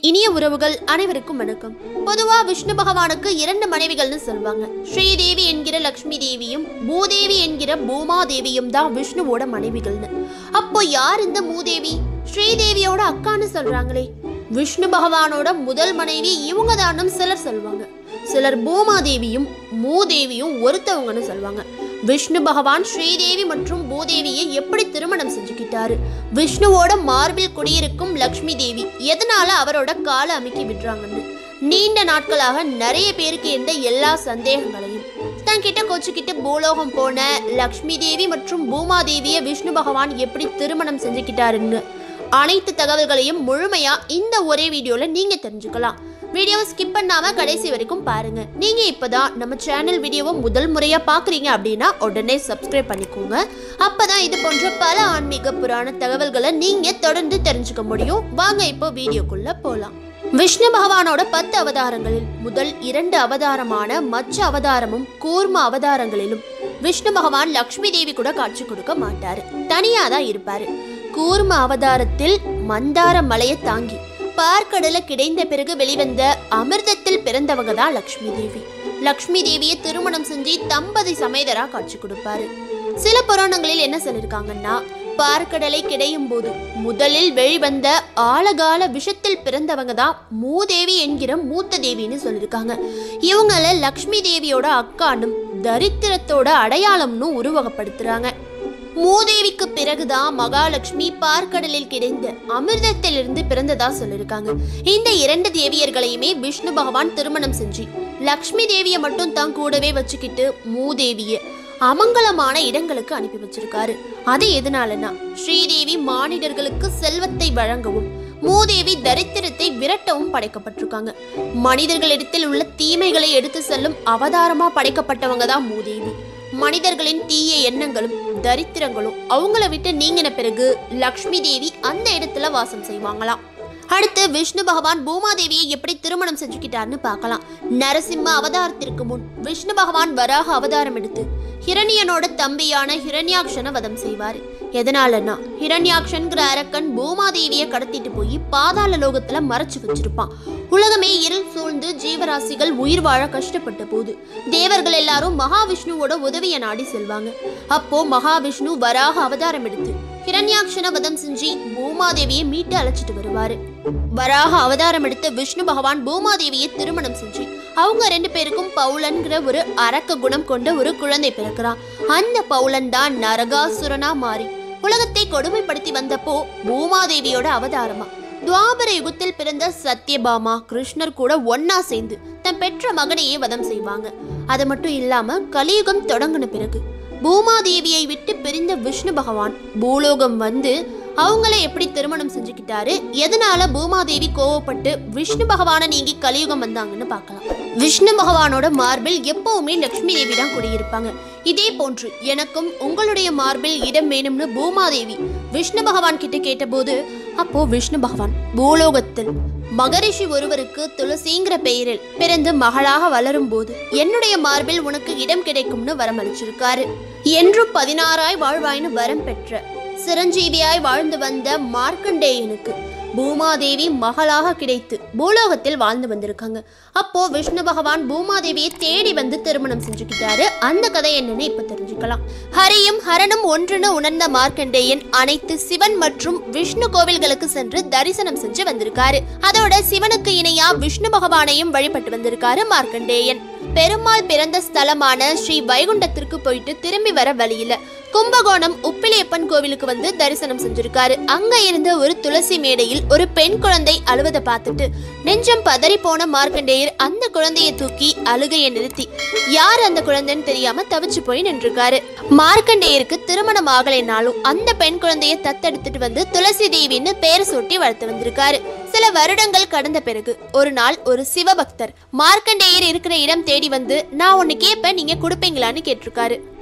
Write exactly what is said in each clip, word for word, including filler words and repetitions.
இனிய உறவுகள் அனைவருக்கும் வணக்கம். பொதுவா விஷ்ணு பகவானுக்கு இரண்டு மனைவிகள்னு சொல்வாங்க. ஸ்ரீதேவி என்கிற லக்ஷ்மி தேவியும் பூதேவி என்கிற பூமா தேவியும் தான் விஷ்ணுவோட மனைவிகள்னு. அப்போ யார் இந்த மூதேவி? ஸ்ரீதேவியோட அக்கான்னு சொல்றாங்களே. விஷ்ணு பகவானோட முதல் மனைவி இவங்க தானும் சிலர் சொல்வாங்க. சிலர் பூமாதேவியும் மூதேவியும் ஒருத்தவங்கன்னு சொல்வாங்க. விஷ்ணு பகவான் ஸ்ரீதேவி மற்றும் பூதேவியை எப்படி திருமணம் செஞ்சுக்கிட்டாரு? விஷ்ணுவோட மார்பில் குடியிருக்கும் லக்ஷ்மி தேவி எதனால அவரோட காலை அமுக்கி விடுறாங்கன்னு நீண்ட நாட்களாக நிறைய பேருக்கு இருந்த எல்லா சந்தேகங்களையும் தன்கிட்ட கோச்சுக்கிட்டு பூலோகம் போன லக்ஷ்மி தேவி மற்றும் பூமாதேவியை விஷ்ணு பகவான் எப்படி திருமணம் செஞ்சுக்கிட்டாருன்னு அனைத்து தகவல்களையும் முழுமையா இந்த ஒரே வீடியோல நீங்க தெரிஞ்சுக்கலாம். வீடியோவை ஸ்கிப் பண்ணாம கடைசி வரைக்கும் பாருங்க. நீங்க இப்பதான் நம்ம சேனல் வீடியோவை முதல் முறையா பாக்குறீங்க அப்படின்னா உடனே சப்ஸ்கிரைப் பண்ணிக்கோங்க. அப்பதான் இது போன்ற பல ஆன்மீக புராண தகவல்களை நீங்க தொடர்ந்து தெரிஞ்சுக்க முடியும். வாங்க இப்போ வீடியோக்குள்ள போலாம். விஷ்ணு பகவானோட பத்து அவதாரங்களில் முதல் இரண்டு அவதாரமான மச்ச அவதாரமும் கூர்ம அவதாரங்களிலும் விஷ்ணு பகவான் லக்ஷ்மி தேவி கூட காட்சி கொடுக்க மாட்டாரு, தனியா தான் இருப்பாரு. கூர்ம அவதாரத்தில் மந்தார மலையை தாங்கி பார்க்கடல கிடைந்த பிறகு வெளிவந்த அமிர்தத்தில் பிறந்தவங்க தான் லக்ஷ்மி தேவி. லக்ஷ்மி தேவியை திருமணம் செஞ்சு தம்பதி சமேதரா காட்சி கொடுப்பாரு. சில புராணங்களில் என்ன சொல்லியிருக்காங்கன்னா, பார்க்கடலை கிடையும் போது முதலில் வெளிவந்த ஆழகால விஷத்தில் பிறந்தவங்க தான் மூதேவி என்கிற மூத்த தேவின்னு சொல்லியிருக்காங்க. இவங்கள லக்ஷ்மி தேவியோட அக்கானும் தரித்திரத்தோட அடையாளம்னு உருவகப்படுத்துறாங்க. மூதேவிக்கு பிறகுதான் மகாலட்சுமி பார்க்கடலில் கிடைந்த அமிர்தத்திலிருந்து பிறந்ததா சொல்லியிருக்காங்க. இந்த இரண்டு தேவியர்களையுமே விஷ்ணு பகவான் திருமணம் செஞ்சு லக்ஷ்மி தேவியை மட்டும் தான் கூடவே வச்சுக்கிட்டு மூதேவிய அமங்கலமான இடங்களுக்கு அனுப்பி வச்சிருக்காரு. அது எதனாலனா, ஸ்ரீதேவி மானிடர்களுக்கு செல்வத்தை வழங்கவும் மூதேவி தரித்திரத்தை விரட்டவும் படைக்கப்பட்டிருக்காங்க. மனிதர்களிடத்தில் உள்ள தீமைகளை எடுத்து செல்லும் அவதாரமா படைக்கப்பட்டவங்க தான் மூதேவி. மனிதர்களின் தீய எண்ணங்களும் தரித்திரங்களும் அவங்கள விட்டு நீங்கின பிறகு லக்ஷ்மி தேவி அந்த இடத்துல வாசம் செய்வாங்களாம். அடுத்து விஷ்ணு பகவான் பூமாதேவியை எப்படி திருமணம் செஞ்சுக்கிட்டார்னு பார்க்கலாம். நரசிம்ம அவதாரத்திற்கு முன் விஷ்ணு பகவான் வராக அவதாரம் எடுத்து ஹிரண்யனோட தம்பியான ஹிரண்யாக்ஷனை வதம் செய்வாரு. எதனாலன்னா, ஹிரண்யாக்ஷன்கிற அரக்கன் பூமாதேவியை கடத்திட்டு போய் பாதாள லோகத்துல மறைச்சு வச்சிருப்பான். உலகமே இருள் சூழ்ந்து ஜீவராசிகள் உயிர் வாழ கஷ்டப்பட்ட போது தேவர்கள் எல்லாரும் மகாவிஷ்ணுவோட உதவியை நாடி செல்வாங்க. அப்போ மகாவிஷ்ணு வராக அவதாரம் எடுத்து ஹிரண்யாக்ஷனை வதம் செஞ்சு பூமாதேவியை மீட்டு அழைச்சிட்டு வருவாரு. வராக அவதாரம் எடுத்த விஷ்ணு பகவான் பூமாதேவியை திருமணம் செஞ்சு அவங்க ரெண்டு பேருக்கும் பவுலன்கிற ஒரு அரக்க குணம் கொண்ட ஒரு குழந்தை பிறக்கிறான். அந்த பவுலன் தான் நரகாசுரனா மாறி உலகத்தை கொடுமைப்படுத்தி வந்தப்போ பூமாதேவியோட அவதாரமா துவாபர யுகத்தில் பிறந்த சத்யபாமா கிருஷ்ணர் கூட ஒன்னா சேர்ந்து தன் பெற்ற மகனையே வதம் செய்வாங்க. அது மட்டும் இல்லாம கலியுகம் தொடங்கின பிறகு பூமாதேவியை விட்டு பிரிந்த விஷ்ணு பகவான் பூலோகம் வந்து அவங்கள எப்படி திருமணம் செஞ்சுக்கிட்டாரு, எதனால பூமாதேவி கோவப்பட்டு விஷ்ணு பகவானை நீங்கி கலியுகம் வந்தாங்கன்னு பார்க்கலாம். விஷ்ணு பகவானோட மார்பில் எப்பவுமே லக்ஷ்மி தேவி தான் குடியிருப்பாங்க. இதே போன்று எனக்கும் உங்களுடைய மார்பில் இடம் வேணும்னு பூமாதேவி விஷ்ணு பகவான் கிட்ட கேட்டபோது, அப்போ விஷ்ணு பகவான் பூலோகத்தில் மகரிஷி ஒருவருக்கு துளசிங்கிற பெயரில் பிறந்து மகளாக வளரும் போது என்னுடைய மார்பில் உனக்கு இடம் கிடைக்கும்னு வரமளிச்சிருக்காரு. என்றும் பதினாறாய் வாழ்வாய்னு வரம் பெற்ற சிரஞ்சீவியாய் வாழ்ந்து வந்த மார்க்கண்டேயனுக்கு பூமாதேவி மகளாக கிடைத்து பூலோகத்தில் வாழ்ந்து வந்திருக்காங்க. அப்போ விஷ்ணு பகவான் பூமாதேவியை தேடி வந்து திருமணம் செஞ்சுக்கிட்டாரு. அந்த கதை என்னன்னு இப்ப தெரிஞ்சுக்கலாம். ஹரியும் ஹரனும் ஒன்றுன்னு உணர்ந்த மார்க்கண்டேயன் அனைத்து சிவன் மற்றும் விஷ்ணு கோவில்களுக்கு சென்று தரிசனம் செஞ்சு வந்திருக்காரு. அதோட சிவனுக்கு இணையா விஷ்ணு பகவானையும் வழிபட்டு வந்திருக்காரு மார்க்கண்டேயன். பெருமாள் பிறந்த ஸ்தலமான ஸ்ரீ வைகுண்டத்திற்கு போயிட்டு திரும்பி வர வழியில கும்பகோணம் உப்பிலியப்பன் கோவிலுக்கு வந்து தரிசனம் செஞ்சிருக்காரு. அங்க இருந்த ஒரு துளசி மேடையில் ஒரு பெண் குழந்தை அழுவதை பார்த்துட்டு நெஞ்சம் பதறி போன மார்க்கண்டேயர் அந்த குழந்தையை தூக்கி அழுகையை நிறுத்தி யார் அந்த குழந்தைன்னு தெரியாம தவிச்சு போய் நின்றுருக்காரு. மார்க்கண்டேயருக்கு திருமணம் ஆகலைனாலும் அந்த பெண் குழந்தையை தத்தெடுத்துட்டு வந்து துளசி தேவின்னு பேர் சூட்டி வளர்த்து வந்திருக்காரு. சில வருடங்கள் கடந்த பிறகு ஒரு நாள் ஒரு சிவபக்தர் மார்க்கண்டேயர் இருக்கிற இடம் தேடி வந்து, நான் ஒன்னு கேட்பேன், நீங்க கொடுப்பீங்களான்னு கேட்டிருக்காரு.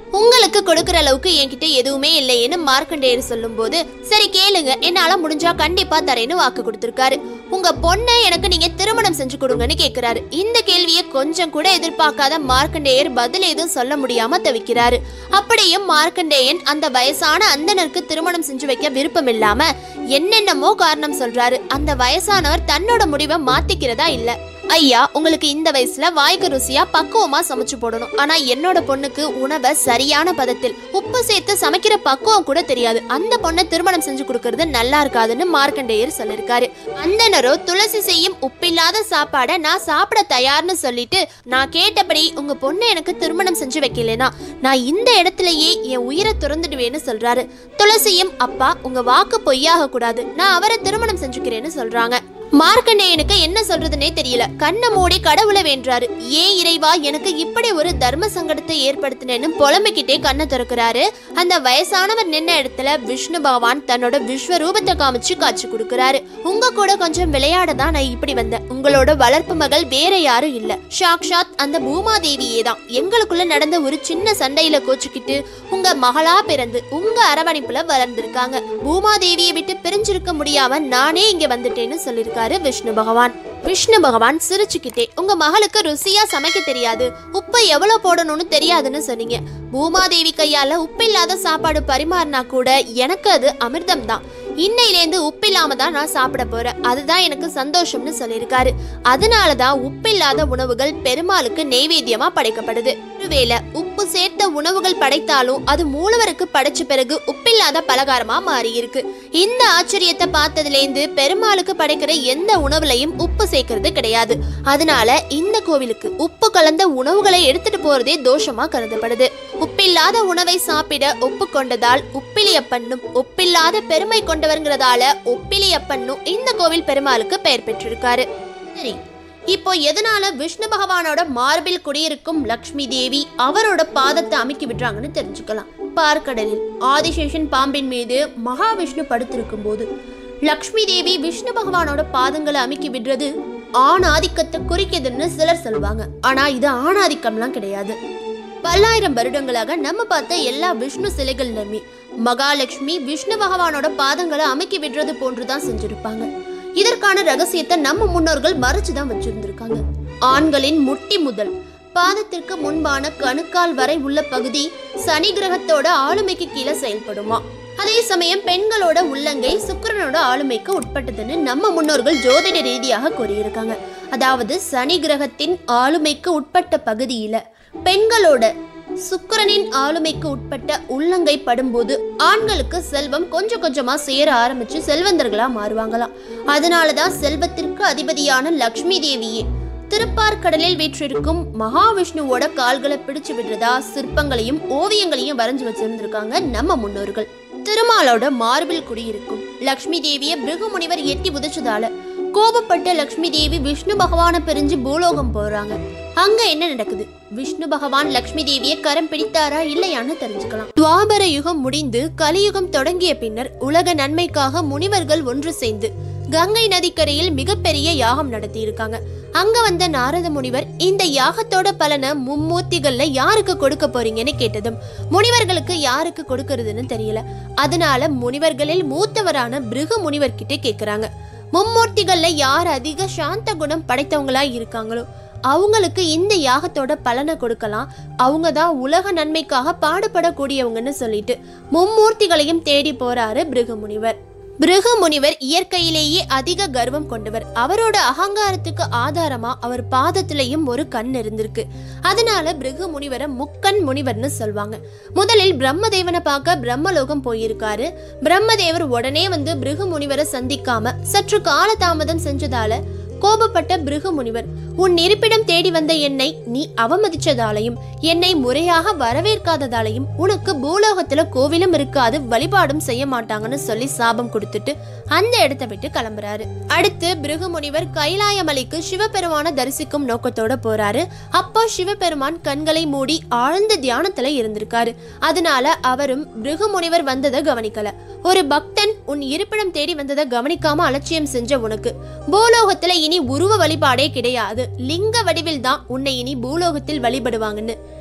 உங்களுக்கு கொடுக்கற அளவுக்கு என்கிட்ட எதுவுமே இல்லையேன்னு மார்க்கண்டேயர் சொல்லும் போது, சரி கேளுங்க, என்னால முடிஞ்சா கண்டிப்பா தரேன்னு வாக்கு கொடுத்திருக்காரு. உங்க பொண்ணை எனக்கு நீங்க திருமணம் செஞ்சு கொடுங்கன்னு கேக்குறாரு. இந்த கேள்வியை கொஞ்சம் கூட எதிர்பார்க்காத மார்க்கண்டேயர் பதில் எதுவும் சொல்ல முடியாம தவிக்கிறாரு. அப்படியும் மார்க்கண்டேயன் அந்த வயசான அந்தனருக்கு திருமணம் செஞ்சு வைக்க விருப்பம் இல்லாம என்னென்னமோ காரணம் சொல்றாரு. அந்த வயசானவர் தன்னோட முடிவை மாத்திக்கிறதா இல்ல. ஐயா, உங்களுக்கு இந்த வயசுல வாய்க்கு ருசியா பக்குவமா சமைச்சு போடணும். ஆனா என்னோட பொண்ணுக்கு உணவை சரியான பதத்தில் உப்பு சேர்த்து சமைக்கிற பக்குவம் கூட தெரியாது. அந்த பொண்ணை திருமணம் செஞ்சு கொடுக்கறது நல்லா இருக்காதுன்னு மார்க்கண்டேயர் சொல்லிருக்காரு. அந்தனரோ துளசி செய்யும் உப்பில்லாத சாப்பாடை நான் சாப்பிட தயார்னு சொல்லிட்டு, நான் கேட்டபடி உங்க பொண்ணை எனக்கு திருமணம் செஞ்சு வைக்கலனா நான் இந்த இடத்துலயே என் உயிரை துறந்துடுவேன்னு சொல்றாரு. துளசியும், அப்பா உங்க வாக்கு பொய்யாக கூடாது, நான் அவரை திருமணம் செஞ்சுக்கிறேன்னு சொல்றாங்க. மார்க்கண்டேயனுக்கு என்ன சொல்றதுன்னே தெரியல. கண்ணை மூடி கடவுளை வேண்டாரு. ஏன் இறைவா எனக்கு இப்படி ஒரு தர்ம சங்கடத்தை ஏற்படுத்தினேன்னு புலம்பிக்கிட்டே கண்ணை திறக்கிறாரு. அந்த வயசானவர் நின்ன இடத்துல விஷ்ணு பகவான் தன்னோட விஸ்வரூபத்தை காமிச்சு காட்சி கொடுக்கிறாரு. உங்க கூட கொஞ்சம் விளையாட தான் நான் இப்படி வந்தேன். உங்களோட வளர்ப்பு மகள் வேற யாரும் இல்ல, சாக்ஷாத் அந்த பூமாதேவியே தான். எங்களுக்குள்ள நடந்த ஒரு சின்ன சண்டையில கோச்சுக்கிட்டு உங்க மகளா பிறந்து உங்க அரவணைப்புல வளர்ந்திருக்காங்க. பூமாதேவியை விட்டு பிரிஞ்சிருக்க முடியாம நானே இங்க வந்துட்டேன்னு சொல்லியிருக்காரு விஷ்ணு பகவான். விஷ்ணு பகவான் சிரிச்சுக்கிட்டே, உங்க மகளுக்கு ருசியா சமைக்க தெரியாது, உப்பை எவ்வளவு போடணும்னு தெரியாதுன்னு சொன்னீங்க. பூமாதேவி கையால உப்பில்லாத சாப்பாடு பரிமாறினா கூட எனக்கு அது அமிர்தம் தான். இன்னையிலேருந்து உப்பில்லாம தான் நான் சாப்பிட போறேன், அதுதான் எனக்கு சந்தோஷம்னு சொல்லியிருக்காரு. அதனாலதான் உப்பில்லாத உணவுகள் பெருமாளுக்கு நெய்வேத்தியமா படைக்கப்படுது. ஒருவேளை உப்பு சேர்த்த உணவுகள் படைத்தாலும் அது மூலவருக்கு படைச்ச பிறகு உப்பில்லாத பலகாரமா மாறி இருக்கு. இந்த ஆச்சரியத்தை பார்த்ததுலேருந்து பெருமாளுக்கு படைக்கிற எந்த உணவுலையும் உப்பு சேர்க்கறது கிடையாது. அதனால இந்த கோவிலுக்கு உப்பு கலந்த உணவுகளை எடுத்துட்டு போறதே தோஷமா கருதப்படுது. உப்பில்லாத உணவை சாப்பிட ஒப்புக்கொண்டதால் உப்பிலியப்பன்னும், உப்பில்லாத பெருமை கொண்டவர்ங்கிறதால ஒப்பிலியப்பன்னும் இந்த கோவில் பெருமாளுக்கு பெயர் பெற்றிருக்காரு. சரி, இப்போ எதனால விஷ்ணு பகவானோட மார்பில் குடியிருக்கும் லக்ஷ்மி தேவி அவரோட பாதத்தை அமுக்கி விடுறாங்கன்னு தெரிஞ்சுக்கலாம். பார்க்கடலில் ஆதிசேஷன் பாம்பின் மீது மகாவிஷ்ணு படுத்திருக்கும் போது லக்ஷ்மி தேவி விஷ்ணு பகவானோட பாதங்களை அமுக்கி விடுறது ஆணாதிக்கத்தை குறிக்குதுன்னு சிலர் சொல்லுவாங்க. ஆனா இது ஆணாதிக்கம்லாம் கிடையாது. பல்லாயிரம் வருடங்களாக நம்ம பார்த்த எல்லா விஷ்ணு சிலைகள்லுமே மகாலட்சுமி விஷ்ணு பகவானோட பாதங்களை அமுக்கி விடுறது போன்றுதான் செஞ்சிருப்பாங்க. இதற்கான ரகசியத்தை நம்ம முன்னோர்கள் மறைச்சுதான் வச்சிருந்திருக்காங்க. ஆண்களின் முட்டி முதல் பாதத்திற்கு முன்பான கணுக்கால் வரை உள்ள பகுதி சனி கிரகத்தோட ஆளுமைக்கு கீழே செயல்படுமா. அதே சமயம் பெண்களோட உள்ளங்கை சுக்கிரனோட ஆளுமைக்கு உட்பட்டதுன்னு நம்ம முன்னோர்கள் ஜோதிட ரீதியாக கூறியிருக்காங்க. அதாவது சனி கிரகத்தின் ஆளுமைக்கு உட்பட்ட பகுதியில பெண்களோட சுக்கிரனின் ஆளுமைக்கு உட்பட்ட உள்ளங்கை படும்போது ஆண்களுக்கு செல்வம் கொஞ்சம் கொஞ்சமா சேர ஆரம்பிச்சு செல்வந்தர்களா மாறுவாங்களாம். அதனாலதான் செல்வத்திற்கு அதிபதியான லக்ஷ்மி தேவியே திருப்பார்கடலில் வீற்றிருக்கும் மகாவிஷ்ணுவோட கால்களை பிடிச்சு விடுறதா சிற்பங்களையும் ஓவியங்களையும் வரைஞ்சு வச்சிருந்திருக்காங்க நம்ம முன்னோர்கள். திருமாலோட மார்பில் குடியிருக்கும் லக்ஷ்மி தேவியை பிருகு முனிவர் எட்டி உதிச்சதால கோபப்பட்ட லக்ஷ்மி தேவி விஷ்ணு பகவானை பிரிஞ்சு பூலோகம் போறாங்க. அங்க என்ன நடக்குது, விஷ்ணு பகவான் லக்ஷ்மி தேவியை கரம் பிடித்தாரா இல்லையான்னு தெரிஞ்சுக்கலாம். துவாபர யுகம் முடிந்து கலியுகம் தொடங்கிய பின்னர் உலக நன்மைக்காக முனிவர்கள் ஒன்று சேர்ந்து கங்கை நதிக்கரையில் மிகப்பெரிய யாகம் நடத்தி இருக்காங்க. அங்க வந்த நாரத முனிவர் இந்த யாகத்தோட பலனை மும்மூர்த்திகள்ல யாருக்கு கொடுக்க போறீங்கன்னு கேட்டதும் முனிவர்களுக்கு யாருக்கு கொடுக்கறதுன்னு தெரியல. அதனால முனிவர்களில் மூத்தவரான பிருகு முனிவர் கிட்ட கேக்குறாங்க, மும்மூர்த்திகள்ல யார் அதிக சாந்த குணம் படைத்தவங்களா இருக்காங்களோ அவங்களுக்கு இந்த யாகத்தோட பலனை கொடுக்கலாம், அவங்க தான் உலக நன்மைக்காக பாடுபடக்கூடியவங்கன்னு சொல்லிட்டு மும்மூர்த்திகளையும் தேடி போறாரு பிருகு முனிவர். பிருகு முனிவர் இயற்கையிலேயே அதிக கர்வம் கொண்டவர். அவரோட அகங்காரத்துக்கு ஆதாரமா அவர் பாதத்திலையும் ஒரு கண் இருந்திருக்கு. அதனால பிருகு முனிவரை முக்கண் முனிவர்னு சொல்வாங்க. முதலில் பிரம்மதேவனை பார்க்க பிரம்மலோகம் போயிருக்காரு. பிரம்மதேவர் உடனே வந்து பிருகு முனிவரை சந்திக்காம சற்று காலதாமதம் செஞ்சதால கோபப்பட்ட பிருகு முனிவர், உன் இருப்பிடம் தேடி வந்த என்னை நீ அவமதிச்சதாலையும் என்னை முறையாக வரவேற்காததாலையும் உனக்கு பூலோகத்துல கோவிலும் இருக்காது, வழிபாடும் செய்ய மாட்டாங்கன்னு சொல்லி சாபம் கொடுத்துட்டு அந்த இடத்தை விட்டு கிளம்புறாரு. அடுத்து பிருகு முனிவர் கைலாயமலைக்கு சிவபெருமான தரிசிக்கும் நோக்கத்தோட போறாரு. அப்போ சிவபெருமான் கண்களை மூடி ஆழ்ந்த தியானத்துல இருந்திருக்காரு. அதனால அவரும் பிருகு முனிவர் வந்ததை கவனிக்கல. ஒரு பக்தன் உன் இருப்பிடம் தேடி வந்ததை கவனிக்காம அலட்சியம் செஞ்ச உனக்கு பூலோகத்துல இனி உருவ வழிபாடே கிடையாது, லிங்க வடிவில் தான் உன்னை இனி பூலோகத்தில் வழிபடுவாங்கன்னு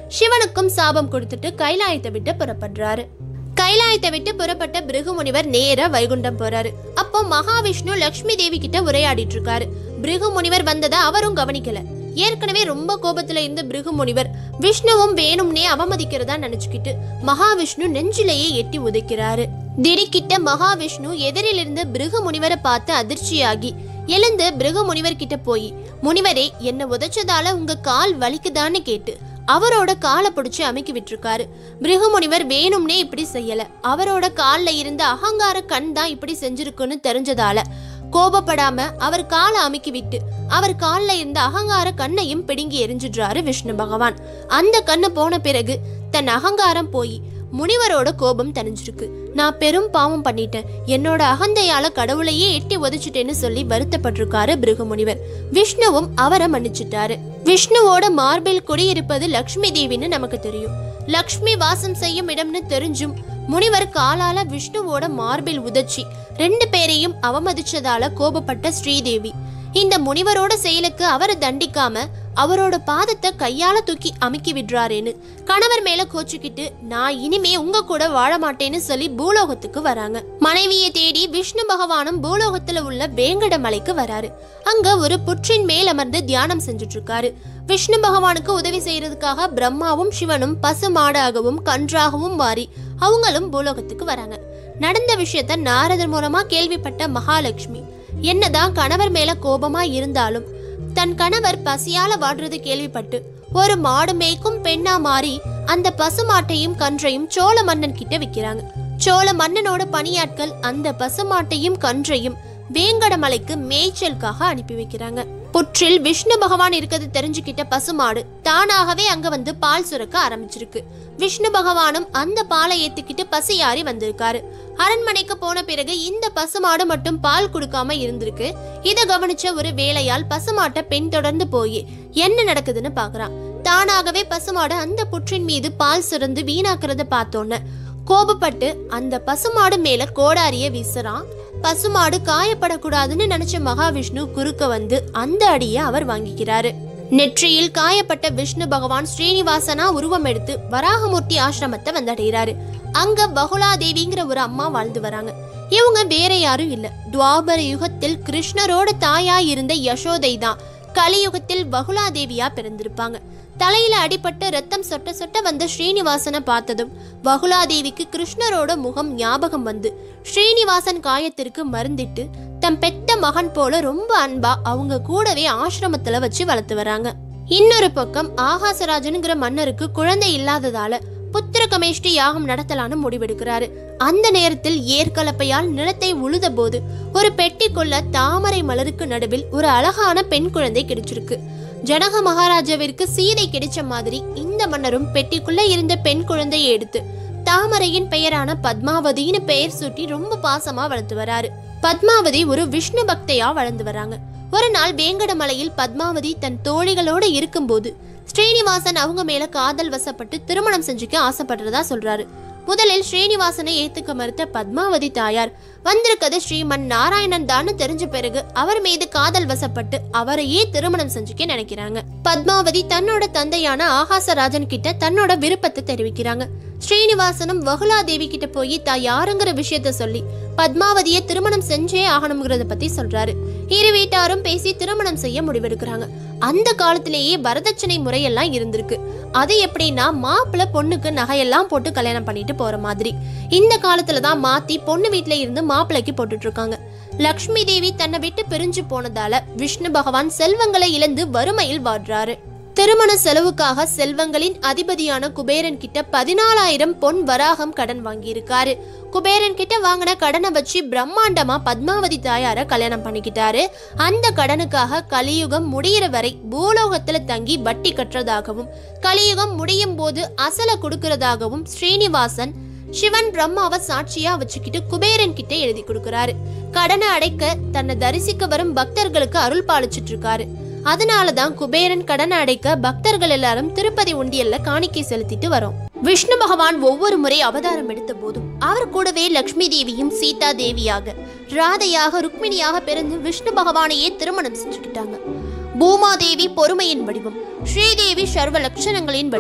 சிவனுக்கும் சாபம் கொடுத்துட்டு கைலாயத்தை விட்டு புறப்படுறாரு. கைலாயத்தை விட்டு புறப்பட்ட பிருகு முனிவர் நேர வைகுண்டம் போறாரு. அப்போ மகாவிஷ்ணு லக்ஷ்மி தேவி கிட்ட உரையாடிட்டு இருக்காரு. பிருகு முனிவர் வந்ததை அவரும் கவனிக்கல. ஏற்கனவே ரொம்ப கோபத்துல இருந்த பிருகு முனிவர் விஷ்ணுவும் வேணும்னே அவமதிக்கிறதா நினைச்சுக்கிட்டு மகாவிஷ்ணு நெஞ்சிலேயே எட்டி உதைக்கிறாரு. திடீக்கிட்ட மகாவிஷ்ணு எதிரில் இருந்த பிருகு முனிவரை பார்த்து அதிர்ச்சியாகி எழுந்து பிருகு முனிவர் கிட்ட போய், முனிவரே, என்ன உதைச்சதால உங்க கால் வலிக்குதான்னு கேட்டு அவரோட காலை பிடிச்சி அமைக்கி விட்டுருக்காரு. பிருகு முனிவர் வேணும்னே இப்படி செய்யல. அவரோட கால்ல இருந்த அகங்கார கண் தான் இப்படி செஞ்சிருக்குன்னு தெரிஞ்சதால கோபப்படாம அவர் காலை அமைக்கி விட்டு அவர் கால்ல இருந்த அகங்கார கண்ணையும் பிடுங்கி எரிஞ்சிடுறாரு விஷ்ணு பகவான். அந்த கண்ணு போன பிறகு தன் அகங்காரம் போய் முனிவரோட கோபம் தணிஞ்சிருக்கு. நான் பெரும் பாவம் பண்ணிட்டேன், என்னோட அகந்தையால கடவுளையே எட்டி உதைச்சிட்டேன்னு சொல்லி வருத்தப்பட்டிருக்காரு பிருகு முனிவர். விஷ்ணுவும் அவரை மன்னிச்சிட்டாரு. விஷ்ணுவோட மார்பில் குடியிருப்பது லக்ஷ்மி தேவின்னு நமக்கு தெரியும். லக்ஷ்மி வாசம் செய்யும் இடம்னு தெரிஞ்சும் முனிவர் காலால விஷ்ணுவோட மார்பில் உதச்சி ரெண்டு பேரையும் அவமதிச்சதால கோபப்பட்ட ஸ்ரீதேவி இந்த முனிவரோட செயலுக்கு அவரை தண்டிக்காம அவரோட பாதத்தை கையால தூக்கி அமுக்கி விடுறாருன்னு கணவர் மேல கோச்சுக்கிட்டு நான் இனிமே உங்க கூட வாழ மாட்டேன்னு சொல்லி பூலோகத்துக்கு வராங்க. மனைவியை தேடி விஷ்ணு பகவானும் பூலோகத்துல உள்ள வேங்கட மலைக்கு வராரு. அங்க ஒரு புற்றின் மேல் அமர்ந்து தியானம் செஞ்சுட்டு இருக்காரு. விஷ்ணு பகவானுக்கு உதவி செய்யறதுக்காக பிரம்மாவும் சிவனும் பசு மாடாகவும் கன்றாகவும் மாறி அவங்களும் பூலோகத்துக்கு வராங்க. நடந்த விஷயத்த நாரதர் மூலமா கேள்விப்பட்ட மகாலட்சுமி என்னதான் கணவர் மேல கோபமா இருந்தாலும் தன் கணவர் பசியால வாடுறது கேள்விப்பட்டு ஒரு மாடு மேய்க்கும் பெண்ணா மாறி அந்த பசு மாட்டையும் கன்றையும் சோழ மன்னன் கிட்ட விற்கிறாங்க. சோழ மன்னனோட பணியாட்கள் அந்த பசு மாட்டையும் கன்றையும் வேங்கடமலைக்கு மேய்ச்சலுக்காக அனுப்பி வைக்கிறாங்க. புற்றில் விஷ்ணு பகவான் இருக்கிறது தெரிஞ்சுக்கிட்ட பசுமாடு தானாகவே அங்க வந்து பால் சுரக்க ஆரம்பிச்சிருக்கு. விஷ்ணு பகவானும் அந்த பாலை ஏத்துக்கிட்டு பசியாரி வந்திருக்காரு. அரண்மனைக்கு போன பிறகு இந்த பசுமாடு மட்டும் பால் கொடுக்காம இருந்திருக்கு. இதை கவனிச்ச ஒரு வேலையால் பசுமாட்டை பெண் தொடர்ந்து போய் என்ன நடக்குதுன்னு பாக்குறான். தானாகவே பசுமாடு அந்த புற்றின் மீது பால் சுரந்து வீணாக்குறத பார்த்தோன்னு கோபப்பட்டு அந்த பசுமாடு மேல கோடாரிய வீசுறான். பசுமாடு காயப்படக்கூடாதுன்னு நினைச்ச மகாவிஷ்ணு குறுக்க வந்து அந்த அடியை அவர் வாங்கிக்கிறாரு. நெற்றியில் காயப்பட்ட விஷ்ணு பகவான் ஸ்ரீனிவாசனா உருவம் எடுத்து வராகமூர்த்தி ஆசிரமத்தை வந்தடைகிறாரு. அங்க பகுலா தேவிங்கிற ஒரு அம்மா வாழ்ந்து வராங்க. இவங்க வேற யாரும் இல்ல, துவாபர யுகத்தில் கிருஷ்ணரோட தாயா இருந்த யசோதை தான் கலியுகத்தில் பகுலா தேவியா பிறந்திருப்பாங்க. தலையில அடிபட்டு ரத்தம் சொட்ட சொட்ட வந்த ஸ்ரீனிவாசனை பார்த்ததும் பகுலாதேவிக்கு கிருஷ்ணரோட முகம் ஞாபகம் வந்து ஸ்ரீனிவாசன் காயத்திற்கு மருந்திட்டு தம் பெத்த மகன் போல ரொம்ப அன்பா அவங்க கூடவே ஆசிரமத்துல வச்சு வளர்த்து வராங்க. இன்னொரு பக்கம் ஆகாசராஜனுங்கிற மன்னருக்கு குழந்தை இல்லாததால புத்திர கமேஷ்டி யாகம் நடத்தலான்னு முடிவெடுக்கிறாரு. அந்த நேரத்தில் ஏற்கலப்பையால் நிலத்தை உழுத போது ஒரு பெட்டிக்குள்ள தாமரை மலருக்கு நடுவில் ஒரு அழகான பெண் குழந்தை கிடைச்சிருக்கு. ஜனக மகாராஜாவிற்கு சீதை கிடைச்ச மாதிரி இந்த மன்னரும் பெட்டிக்குள்ள இருந்த பெண் குழந்தையை எடுத்து தாமரையின் பெயரான பத்மாவதின்னு பெயர் சூட்டி ரொம்ப பாசமா வளர்த்து வராரு. பத்மாவதி ஒரு விஷ்ணு பக்தையா வளர்ந்து வராங்க. ஒரு நாள் வேங்கடமலையில் பத்மாவதி தன் தோழிகளோட இருக்கும்போது ஸ்ரீனிவாசன் அவங்க மேல காதல் வசப்பட்டு திருமணம் செஞ்சுக்க ஆசைப்படுறதா சொல்றாரு. முதலில் ஸ்ரீனிவாசனை ஏத்துக்க மறுத்த பத்மாவதி தாயார் வந்திருக்கிறது ஸ்ரீமன் நாராயணன் தான் தெரிஞ்ச பிறகு அவர் மீது காதல் வசப்பட்டு அவரையே திருமணம் செஞ்சுக்க நினைக்கிறாங்க. பத்மாவதி தன்னோட தந்தையான ஆகாசராஜன் கிட்ட தன்னோட விருப்பத்தை தெரிவிக்கிறாங்க. ஸ்ரீனிவாசனும் பகுலாதேவி கிட்ட போய் தான் யாருங்கிற விஷயத்த சொல்லி பத்மாவதியை திருமணம் செஞ்சே ஆகணுங்கிறத பத்தி சொல்றாரு. இரு வீட்டாரும் பேசி திருமணம் செய்ய முடிவெடுக்கிறாங்க. அந்த காலத்திலேயே வரதட்சணை முறையெல்லாம் இருந்திருக்கு. அது எப்படின்னா மாப்பிள்ள பொண்ணுக்கு நகையெல்லாம் போட்டு கல்யாணம் பண்ணிட்டு போற மாதிரி. இந்த காலத்துலதான் மாத்தி பொண்ணு வீட்டுல இருந்து மாப்பிள்ளைக்கு போட்டுட்டு இருக்காங்க. லக்ஷ்மி தேவி தன்னை விட்டு பிரிஞ்சு போனதால விஷ்ணு பகவான் செல்வங்களை இழந்து வறுமையில் வாடுறாரு. திருமண செலவுக்காக செல்வங்களின் அதிபதியான குபேரன் கிட்ட பதினாலாயிரம் பொன் வராகம் கடன் வாங்கியிருக்காரு. குபேரன் கிட்ட வாங்கின கடனை வச்சு பிரம்மாண்டமா பத்மாவதி தாயார கல்யாணம் பண்ணிக்கிட்டாரு. அந்த கடனுக்காக கலியுகம் முடிகிற வரை பூலோகத்துல தங்கி வட்டி கட்டுறதாகவும் கலியுகம் முடியும் போது அசல கொடுக்கறதாகவும் ஸ்ரீனிவாசன் சிவன் பிரம்மாவை சாட்சியா வச்சுக்கிட்டு குபேரன் கிட்ட எழுதி கொடுக்கிறாரு. கடனை அடைக்க தன்னை தரிசிக்க வரும் பக்தர்களுக்கு அருள் பாலிச்சிட்டு இருக்காரு. அதனாலதான் குபேரன் கடனை அடைக்க பக்தர்கள் எல்லாரும் திருப்பதி உண்டியல்ல காணிக்கை செலுத்திட்டு வரோம். விஷ்ணு பகவான் ஒவ்வொரு முறை அவதாரம் எடுத்த போதும் அவர் கூடவே லக்ஷ்மி தேவியும் சீதா தேவியாக ராதையாக ருக்மிணியாக பிறந்து விஷ்ணு பகவானையே திருமணம் செஞ்சுக்கிட்டாங்க. பூமாதேவி பொறுமையின் வடிவம், ஸ்ரீதேவி சர்வ லட்சணங்களின் வடிவம்,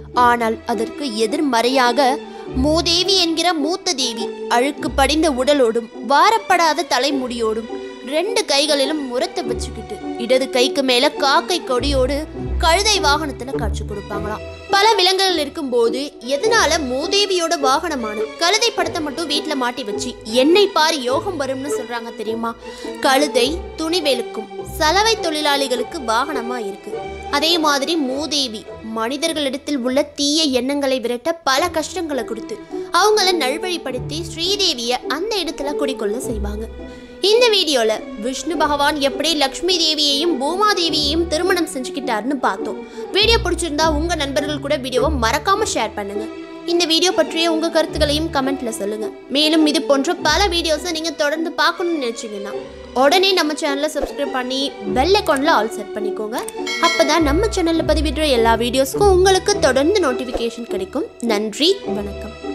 ஆனால் அதற்கு எதிர்மறையாக மூதேவி என்கிற மூத்த தேவி அழுக்கு படிந்த உடலோடும் வாரப்படாத தலைமுடியோடும் ரெண்டு கைகளிலும் முரத்தை வச்சுக்கிட்டு இடது கைக்கு மேல காக்கை கொடியோடு கழுதை வாகனத்துல காட்சி கொடுப்பாங்களாம். பல விலங்குகள் இருக்கும் போது எதனால மூதேவியோட வாகனமான கழுதை படத்தை மட்டும் வீட்டுல மாட்டி வச்சு என்னை பாரு யோகம் வரும்னு சொல்றாங்க தெரியுமா? கழுதை துணிவேலுக்கும் சலவை தொழிலாளிகளுக்கு வாகனமா இருக்கு. அதே மாதிரி மூதேவி மனிதர்களிடத்தில் உள்ள தீய எண்ணங்களை விரட்ட பல கஷ்டங்களை கொடுத்து அவங்கள நல்வழிப்படுத்தி ஸ்ரீதேவிய அந்த இடத்துல குடிக்கொள்ள செய்வாங்க. இந்த வீடியோல விஷ்ணு பகவான் எப்படி லக்ஷ்மி தேவியையும் பூமாதேவியையும் திருமணம் செஞ்சுக்கிட்டாருன்னு பார்த்தோம். வீடியோ பிடிச்சிருந்தா உங்க நண்பர்கள் கூட வீடியோவை மறக்காம ஷேர் பண்ணுங்க. இந்த வீடியோ பற்றிய உங்க கருத்துக்களையும் கமெண்ட்ல சொல்லுங்க. மேலும் இது போன்ற பல வீடியோஸை நீங்க தொடர்ந்து பார்க்கணும்னு நினைச்சீங்கன்னா உடனே நம்ம சேனலை சப்ஸ்கிரைப் பண்ணி பெல் ஐகான்ல ஆல் செட் பண்ணிக்கோங்க. அப்பதான் நம்ம சேனல்ல பதிவிடுற எல்லா வீடியோஸ்க்கும் உங்களுக்கு தொடர்ந்து நோட்டிபிகேஷன் கிடைக்கும். நன்றி, வணக்கம்.